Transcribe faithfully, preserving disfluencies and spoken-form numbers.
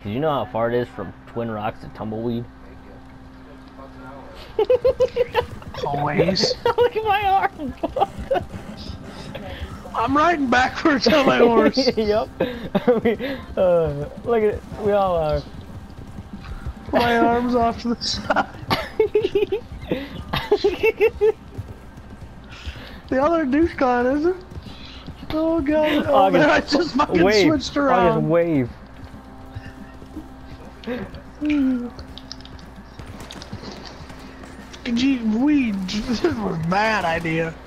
Did you know how far it is from Twin Rocks to Tumbleweed? Always. Look at my arm. I'm riding backwards on my horse. Yep. I mean, uh, look at it. We all are. My arm's off to the side. The other douche con, is it? Oh god. Oh August, man, I just fucking wave. switched around. August, wave. Gee, we, this was a bad idea.